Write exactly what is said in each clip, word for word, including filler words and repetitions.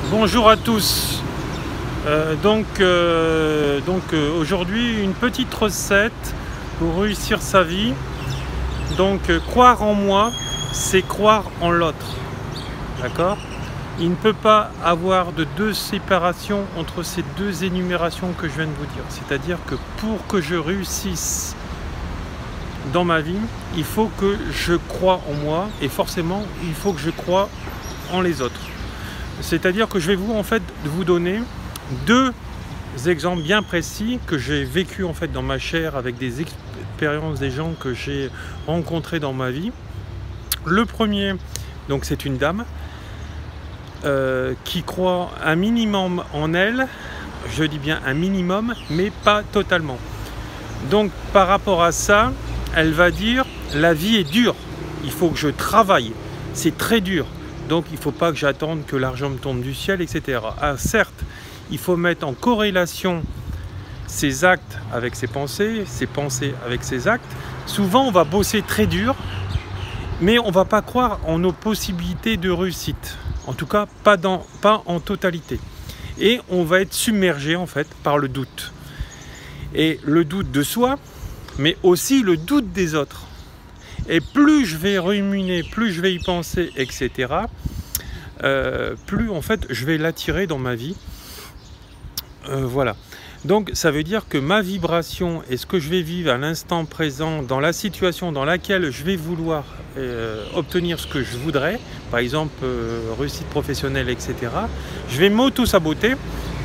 Bonjour à tous. Euh, donc euh, donc euh, aujourd'hui une petite recette pour réussir sa vie. Donc euh, croire en moi, c'est croire en l'autre. D'accord? Il ne peut pas avoir de deux séparations entre ces deux énumérations que je viens de vous dire. C'est-à-dire que pour que je réussisse dans ma vie, il faut que je croie en moi et forcément il faut que je croie en les autres. C'est-à-dire que je vais vous en fait vous donner deux exemples bien précis que j'ai vécu en fait dans ma chair avec des expériences des gens que j'ai rencontrés dans ma vie. Le premier, donc c'est une dame euh, qui croit un minimum en elle, je dis bien un minimum, mais pas totalement. Donc par rapport à ça, elle va dire la vie est dure, il faut que je travaille, c'est très dur. Donc il ne faut pas que j'attende que l'argent me tombe du ciel, et cetera. Ah, certes, il faut mettre en corrélation ses actes avec ses pensées, ses pensées avec ses actes. Souvent, on va bosser très dur, mais on ne va pas croire en nos possibilités de réussite. En tout cas, pas, dans, pas en totalité. Et on va être submergé en fait par le doute. Et le doute de soi, mais aussi le doute des autres. Et plus je vais ruminer, plus je vais y penser, et cetera, euh, plus en fait je vais l'attirer dans ma vie. Euh, voilà. Donc ça veut dire que ma vibration et ce que je vais vivre à l'instant présent, dans la situation dans laquelle je vais vouloir euh, obtenir ce que je voudrais, par exemple euh, réussite professionnelle, et cetera, je vais m'auto-saboter.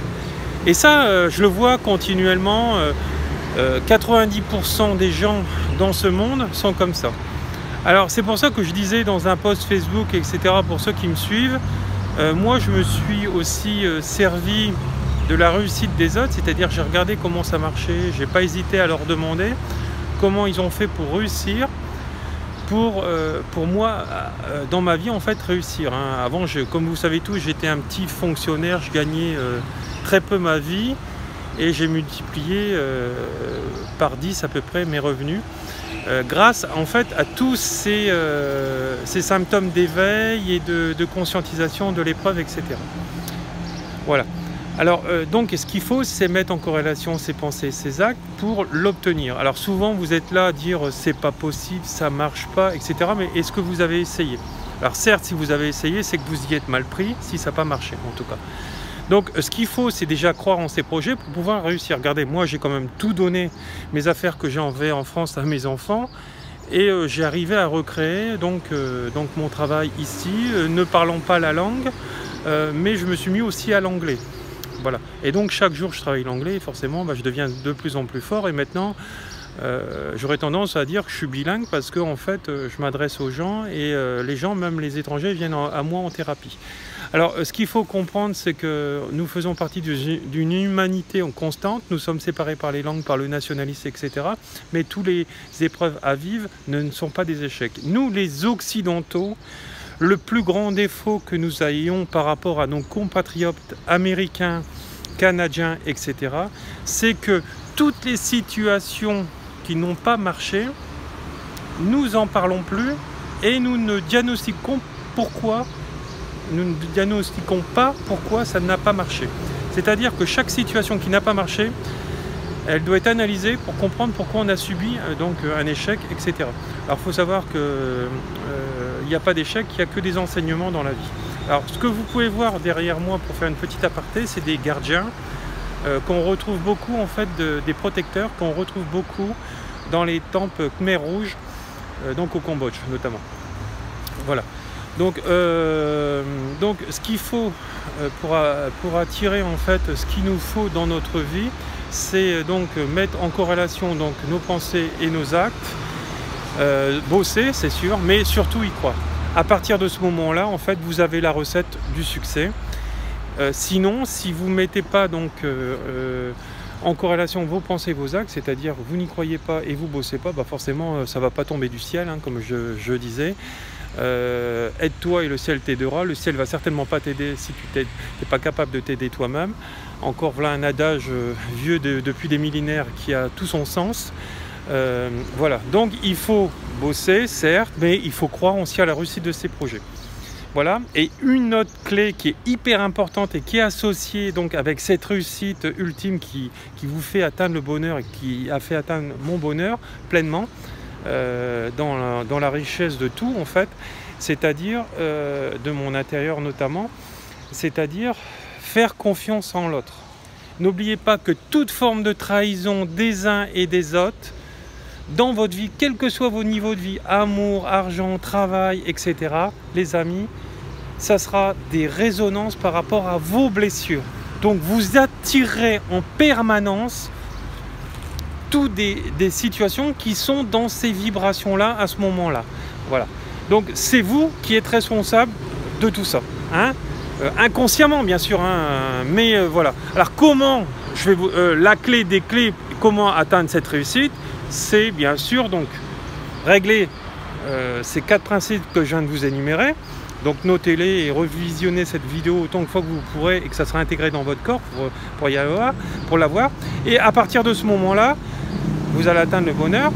Et ça, euh, je le vois continuellement. Euh, euh, quatre-vingt-dix pour cent des gens dans ce monde sont comme ça. Alors c'est pour ça que je disais dans un post Facebook, et cetera, pour ceux qui me suivent, euh, moi je me suis aussi euh, servi de la réussite des autres, c'est-à-dire j'ai regardé comment ça marchait, j'ai pas hésité à leur demander comment ils ont fait pour réussir, pour, euh, pour moi, euh, dans ma vie en fait, réussir. Hein. Avant, je, comme vous savez tous, j'étais un petit fonctionnaire, je gagnais euh, très peu ma vie et j'ai multiplié euh, par dix à peu près mes revenus. Euh, grâce en fait à tous ces, euh, ces symptômes d'éveil et de, de conscientisation de l'épreuve, et cetera. Voilà. Alors euh, donc ce qu'il faut, c'est mettre en corrélation ses pensées, ses actes pour l'obtenir. Alors souvent vous êtes là à dire c'est pas possible, ça marche pas, et cetera. Mais est-ce que vous avez essayé? Alors certes, si vous avez essayé, c'est que vous y êtes mal pris, si ça n'a pas marché en tout cas. Donc ce qu'il faut, c'est déjà croire en ses projets pour pouvoir réussir. Regardez, moi j'ai quand même tout donné, mes affaires que j'envoie en France à mes enfants, et euh, j'ai arrivé à recréer donc, euh, donc mon travail ici, euh, ne parlant pas la langue, euh, mais je me suis mis aussi à l'anglais. Voilà. Et donc chaque jour je travaille l'anglais, et forcément bah, je deviens de plus en plus fort, et maintenant euh, j'aurais tendance à dire que je suis bilingue parce que en fait euh, je m'adresse aux gens, et euh, les gens, même les étrangers, viennent en, à moi en thérapie. Alors, ce qu'il faut comprendre, c'est que nous faisons partie d'une humanité en constante. Nous sommes séparés par les langues, par le nationalisme, et cetera. Mais tous les épreuves à vivre ne, ne sont pas des échecs. Nous, les Occidentaux, le plus grand défaut que nous ayons par rapport à nos compatriotes américains, canadiens, et cetera, c'est que toutes les situations qui n'ont pas marché, nous n'en parlons plus et nous ne diagnostiquons pourquoi. Nous ne diagnostiquons pas pourquoi ça n'a pas marché. C'est-à-dire que chaque situation qui n'a pas marché, elle doit être analysée pour comprendre pourquoi on a subi euh, donc, un échec, et cetera. Alors il faut savoir qu'il euh, n'y a pas d'échec, il n'y a que des enseignements dans la vie. Alors ce que vous pouvez voir derrière moi pour faire une petite aparté, c'est des gardiens euh, qu'on retrouve beaucoup, en fait, de, des protecteurs qu'on retrouve beaucoup dans les temples Khmer rouges, euh, donc au Cambodge notamment. Voilà. Donc, euh, donc ce qu'il faut euh, pour, pour attirer en fait ce qu'il nous faut dans notre vie, c'est donc mettre en corrélation donc nos pensées et nos actes, euh, bosser c'est sûr, mais surtout y croire. À partir de ce moment-là, en fait, vous avez la recette du succès. Euh, sinon, si vous ne mettez pas donc euh, euh, en corrélation vos pensées et vos actes, c'est-à-dire vous n'y croyez pas et vous ne bossez pas, bah forcément ça ne va pas tomber du ciel, hein, comme je, je disais. Euh, aide-toi et le ciel t'aidera. Le ciel va certainement pas t'aider si tu n'es pas capable de t'aider toi-même. Encore voilà un adage euh, vieux de, depuis des millénaires qui a tout son sens. Euh, voilà, donc il faut bosser, certes, mais il faut croire aussi à la réussite de ses projets. Voilà. Et une autre clé qui est hyper importante et qui est associée donc avec cette réussite ultime qui, qui vous fait atteindre le bonheur et qui a fait atteindre mon bonheur pleinement, euh, dans, la, dans la richesse de tout en fait, c'est-à-dire euh, de mon intérieur notamment, c'est-à-dire faire confiance en l'autre. N'oubliez pas que toute forme de trahison des uns et des autres, dans votre vie, quels que soient vos niveaux de vie, amour, argent, travail, et cetera, les amis, ça sera des résonances par rapport à vos blessures. Donc vous attirerez en permanence toutes des, des situations qui sont dans ces vibrations-là à ce moment-là. Voilà. Donc c'est vous qui êtes responsable de tout ça. Hein, euh, inconsciemment bien sûr, hein, mais euh, voilà. Alors comment, je vais vous, euh, la clé des clés, comment atteindre cette réussite, c'est bien sûr donc régler euh, ces quatre principes que je viens de vous énumérer. Donc notez-les et revisionnez cette vidéo autant de fois que vous pourrez et que ça sera intégré dans votre corps pour, pour y avoir, pour l'avoir. Et à partir de ce moment-là, vous allez atteindre le bonheur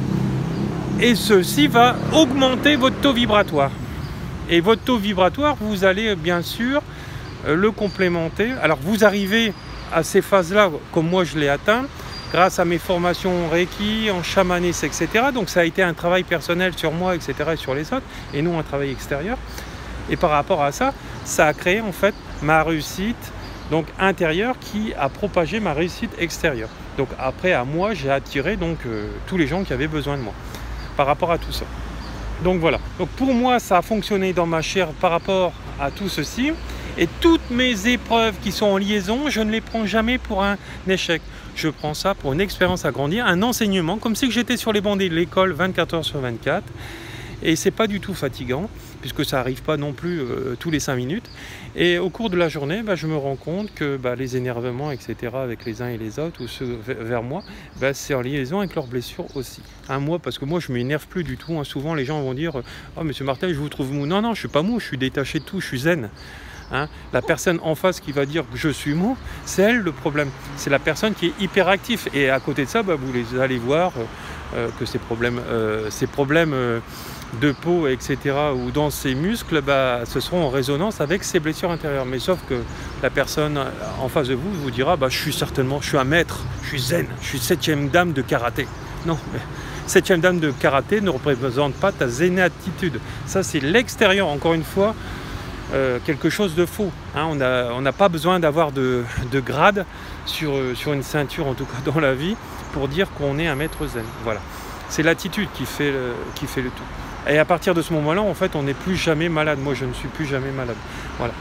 et ceci va augmenter votre taux vibratoire. Et votre taux vibratoire, vous allez bien sûr euh, le complémenter. Alors vous arrivez à ces phases-là, comme moi je l'ai atteint, grâce à mes formations Reiki, en chamanisme, et cetera. Donc ça a été un travail personnel sur moi, et cetera, et sur les autres, et non un travail extérieur. Et par rapport à ça, ça a créé en fait ma réussite donc intérieure qui a propagé ma réussite extérieure. Donc après, à moi, j'ai attiré donc euh, tous les gens qui avaient besoin de moi par rapport à tout ça. Donc voilà. Donc pour moi, ça a fonctionné dans ma chair par rapport à tout ceci. Et toutes mes épreuves qui sont en liaison, je ne les prends jamais pour un échec. Je prends ça pour une expérience à grandir, un enseignement, comme si j'étais sur les bancs de l'école vingt-quatre heures sur vingt-quatre. Et c'est pas du tout fatigant, puisque ça n'arrive pas non plus euh, tous les cinq minutes. Et au cours de la journée, bah, je me rends compte que bah, les énervements, et cetera, avec les uns et les autres, ou ceux vers moi, bah, c'est en liaison avec leurs blessures aussi. Un moi, parce que moi, je ne m'énerve plus du tout. Hein. Souvent, les gens vont dire « Oh, monsieur Martel, je vous trouve mou. » Non, non, je ne suis pas mou, je suis détaché de tout, je suis zen. Hein, la personne en face qui va dire que je suis mou, c'est elle le problème. C'est la personne qui est hyperactive. Et à côté de ça, bah, vous les allez voir euh, que ces problèmes, euh, ces problèmes euh, de peau, et cetera, ou dans ses muscles, bah, ce seront en résonance avec ses blessures intérieures. Mais sauf que la personne en face de vous vous dira bah, « Je suis certainement, je suis un maître, je suis zen, je suis septième dame de karaté. » Non, mais septième dame de karaté ne représente pas ta zénatitude. Ça, c'est l'extérieur, encore une fois. Euh, quelque chose de faux. Hein, on n'a on n'a pas besoin d'avoir de, de grade sur, sur une ceinture, en tout cas dans la vie, pour dire qu'on est un maître zen. Voilà. C'est l'attitude qui fait le, qui fait le tout. Et à partir de ce moment-là, en fait, on n'est plus jamais malade. Moi, je ne suis plus jamais malade. Voilà.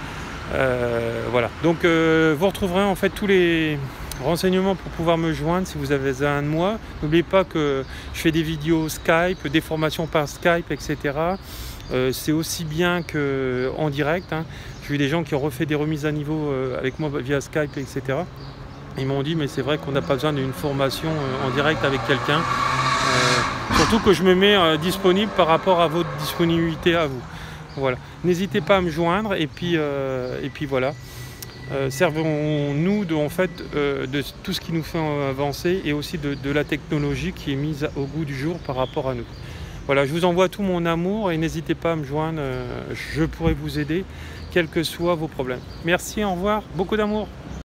Euh, voilà. Donc, euh, vous retrouverez en fait tous les renseignements pour pouvoir me joindre si vous avez un de moi. N'oubliez pas que je fais des vidéos Skype, des formations par Skype, et cetera. Euh, c'est aussi bien qu'en direct. Hein. J'ai eu des gens qui ont refait des remises à niveau euh, avec moi via Skype, et cetera. Ils m'ont dit, mais c'est vrai qu'on n'a pas besoin d'une formation euh, en direct avec quelqu'un. Euh, surtout que je me mets euh, disponible par rapport à votre disponibilité à vous. Voilà. N'hésitez pas à me joindre et puis, euh, et puis voilà. Euh, servons-nous de, en fait, euh, de tout ce qui nous fait avancer et aussi de, de la technologie qui est mise au goût du jour par rapport à nous. Voilà, je vous envoie tout mon amour et n'hésitez pas à me joindre, euh, je pourrai vous aider, quels que soient vos problèmes. Merci, au revoir, beaucoup d'amour.